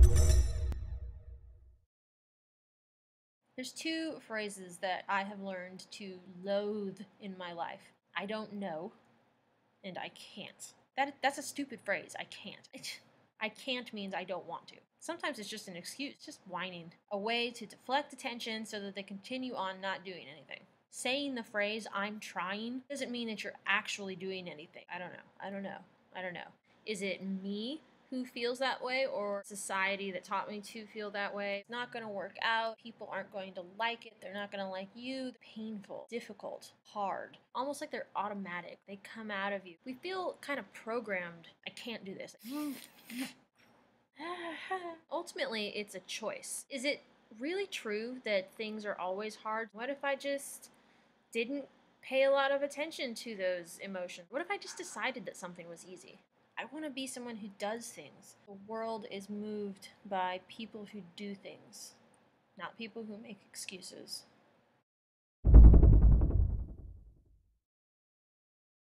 There's two phrases that I have learned to loathe in my life. I don't know, and I can't. That's a stupid phrase. I can't. I can't means I don't want to. Sometimes it's just an excuse, just whining, a way to deflect attention so that they continue on not doing anything. Saying the phrase "I'm trying" doesn't mean that you're actually doing anything. I don't know. I don't know. I don't know. Is it me who feels that way, or society that taught me to feel that way? It's not going to work out. People aren't going to like it. They're not going to like you. Painful, difficult, hard, almost like they're automatic. They come out of you. We feel kind of programmed. I can't do this. Ultimately, it's a choice. Is it really true that things are always hard? What if I just didn't pay a lot of attention to those emotions? What if I just decided that something was easy? I want to be someone who does things. The world is moved by people who do things, not people who make excuses.